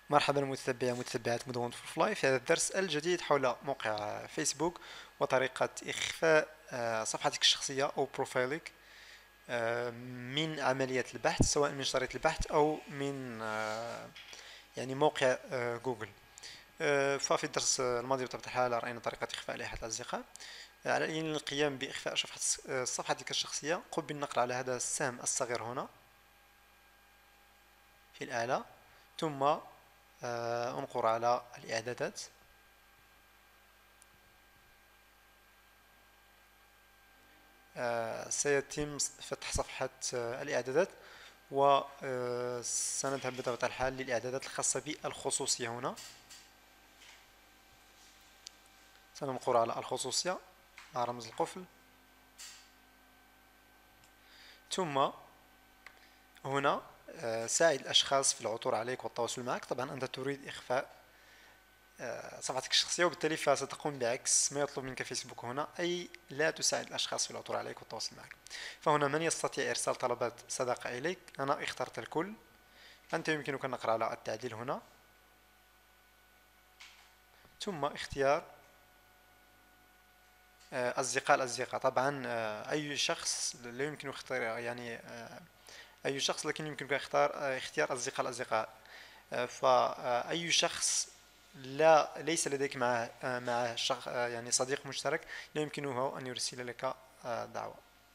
مرحبا متتبعي ومتتبعات مدونة فلاي في هذا الدرس الجديد حول موقع فيسبوك وطريقة إخفاء صفحتك الشخصية أو بروفايلك من عملية البحث، سواء من شريط البحث أو من يعني موقع جوجل. ففي الدرس الماضي بطبيعة الحال رأينا طريقة إخفاء لائحة الأصدقاء. على أن القيام بإخفاء صفحتك الشخصية، قم بالنقر على هذا السهم الصغير هنا في الأعلى، ثم انقر على الإعدادات. سيتم فتح صفحة الإعدادات، وسنذهب بطبيعة الحال للإعدادات الخاصة بالخصوصية. هنا سننقر على الخصوصية مع رمز القفل، ثم هنا ساعد الأشخاص في العثور عليك والتواصل معك. طبعا أنت تريد إخفاء صفحتك الشخصية، وبالتالي فستقوم بعكس ما يطلب منك فيسبوك هنا، أي لا تساعد الأشخاص في العثور عليك والتواصل معك. فهنا من يستطيع إرسال طلبات صداقة إليك، أنا اخترت الكل. أنت يمكنك أن نقرأ على التعديل هنا، ثم اختيار الأصدقاء. طبعا أي شخص لا يمكن اختيار يعني أي شخص، لكن يمكنك اختيار الأصدقاء. فأي شخص ليس لديك مع يعني صديق مشترك، لا يمكنه أن يرسل لك دعوة.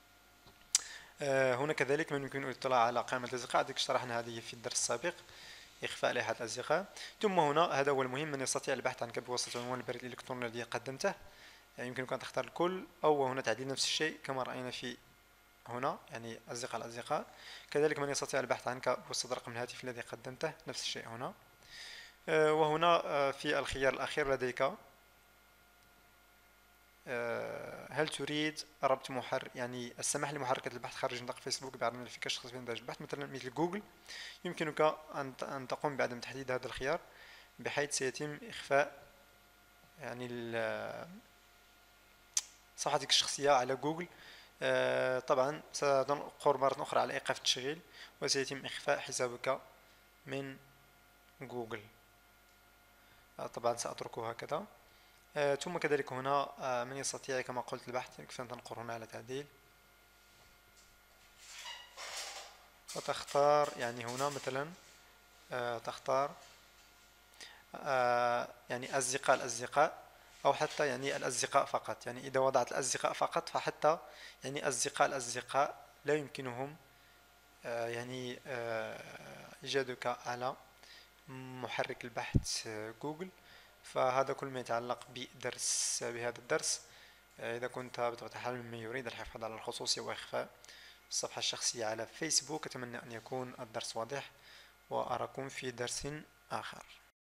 هنا كذلك من يمكن الاطلاع على قائمة الأصدقاء، ذيك شرحنا هذه في الدرس السابق، إخفاء لائحة الأصدقاء. ثم هنا هذا هو المهم، من يستطيع البحث عنك بواسطة عنوان البريد الإلكتروني الذي قدمته. يعني يمكنك أن تختار الكل، أو هنا تعديل نفس الشيء كما رأينا في هنا، يعني الأصدقاء. كذلك من يستطيع البحث عنك بواسطة رقم الهاتف الذي قدمته، نفس الشيء هنا. وهنا في الخيار الأخير لديك هل تريد ربط يعني السماح لمحركة البحث خارج نطاق فيسبوك بعد ملفك الشخصي في نتائج البحث، مثل جوجل. يمكنك أن تقوم بعدم تحديد هذا الخيار، بحيث سيتم إخفاء يعني صفحتك الشخصية على جوجل. طبعا سنقر مرة أخرى على إيقاف التشغيل، وسيتم إخفاء حسابك من جوجل. طبعا سأتركه هكذا. ثم كذلك هنا من يستطيع كما قلت البحث، يكفي أن تنقر هنا على تعديل وتختار، يعني هنا مثلا تختار يعني الأصدقاء، أو حتى يعني الأصدقاء فقط. يعني إذا وضعت الأصدقاء فقط، فحتى يعني الأصدقاء لا يمكنهم يعني إيجادك على محرك البحث جوجل. فهذا كل ما يتعلق بهذا الدرس. إذا كنت بطبيعة الحال ممن يريد الحفاظ على الخصوصية وإخفاء الصفحة الشخصية على فيسبوك، أتمنى أن يكون الدرس واضح، وأراكم في درس آخر.